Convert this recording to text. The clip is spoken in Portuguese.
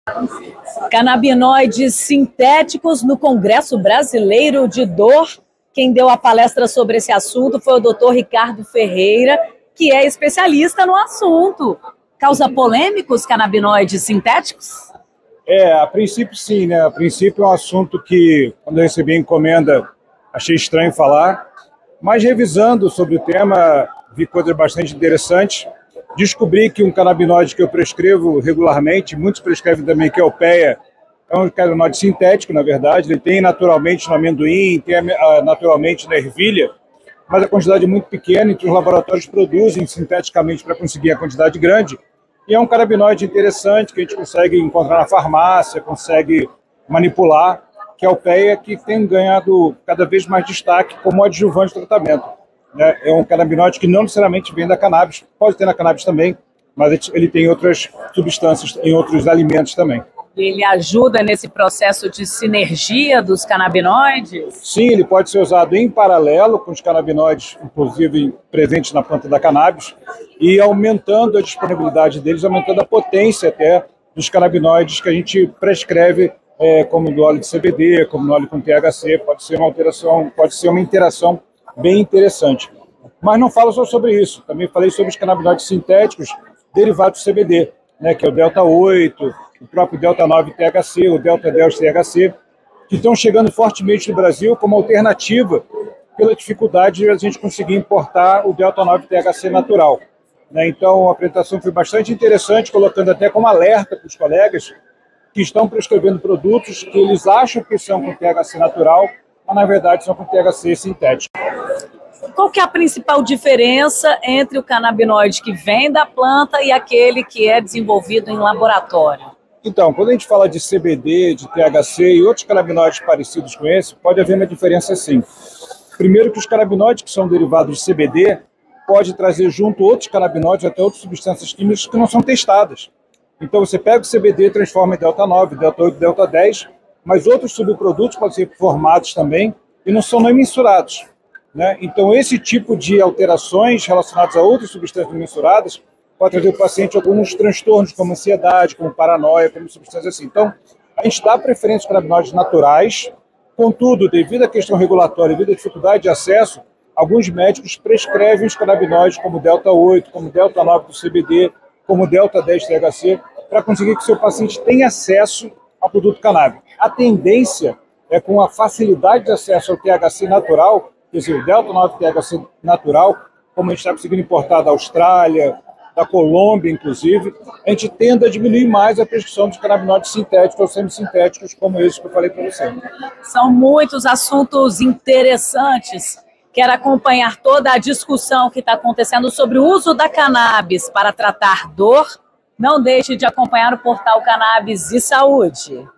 Canabinoides sintéticos no Congresso Brasileiro de Dor. Quem deu a palestra sobre esse assunto foi o Dr. Ricardo Ferreira, que é especialista no assunto. Causa polêmica os canabinoides sintéticos? A princípio sim, né? A princípio é um assunto que, quando eu recebi a encomenda, achei estranho falar, mas revisando sobre o tema, vi coisas bastante interessantes. Descobri que um canabinoide que eu prescrevo regularmente, muitos prescrevem também, que é o PEA, é um canabinoide sintético, na verdade. Ele tem naturalmente no amendoim, tem naturalmente na ervilha, mas a quantidade é muito pequena, então os laboratórios produzem sinteticamente para conseguir a quantidade grande. E é um canabinoide interessante que a gente consegue encontrar na farmácia, consegue manipular, que é o PEA, que tem ganhado cada vez mais destaque como adjuvante de tratamento. É um canabinoide que não necessariamente vem da cannabis, pode ter na cannabis também, mas ele tem outras substâncias em outros alimentos também. Ele ajuda nesse processo de sinergia dos canabinoides? Sim, ele pode ser usado em paralelo com os canabinoides, inclusive presentes na planta da cannabis, e aumentando a disponibilidade deles, aumentando a potência até dos canabinoides que a gente prescreve, como no óleo de CBD, como no óleo com THC. Pode ser uma alteração, pode ser uma interação bem interessante. Mas não falo só sobre isso, também falei sobre os canabinoides sintéticos derivados do CBD, que é o Delta 8, o próprio Delta 9 THC, o Delta 10 THC, que estão chegando fortemente no Brasil como alternativa pela dificuldade de a gente conseguir importar o Delta 9 THC natural. Então a apresentação foi bastante interessante, colocando até como alerta para os colegas que estão prescrevendo produtos que eles acham que são com THC natural, mas na verdade são com THC sintético. Qual que é a principal diferença entre o canabinoide que vem da planta e aquele que é desenvolvido em laboratório? Então, quando a gente fala de CBD, de THC e outros canabinoides parecidos com esse, pode haver uma diferença sim. Primeiro que os canabinoides que são derivados de CBD pode trazer junto outros canabinoides, até outras substâncias químicas que não são testadas. Então você pega o CBD e transforma em Delta 9, Delta 8, Delta 10, mas outros subprodutos podem ser formados também e não são nem mensurados. Então esse tipo de alterações relacionadas a outras substâncias não mensuradas pode trazer ao paciente alguns transtornos, como ansiedade, como paranoia, como substâncias assim. Então, a gente dá preferência aos canabinoides naturais, contudo, devido à questão regulatória, devido à dificuldade de acesso, alguns médicos prescrevem os canabinoides como Delta 8, como Delta 9 do CBD, como Delta 10 THC, para conseguir que o seu paciente tenha acesso ao produto canábico. A tendência é, com a facilidade de acesso ao THC natural, quer dizer, o Delta 9 THC natural, como a gente está conseguindo importar da Austrália, da Colômbia, inclusive, a gente tende a diminuir mais a prescrição dos canabinoides sintéticos ou semissintéticos, como esse que eu falei para você. São muitos assuntos interessantes. Quero acompanhar toda a discussão que está acontecendo sobre o uso da cannabis para tratar dor. Não deixe de acompanhar o portal Cannabis e Saúde.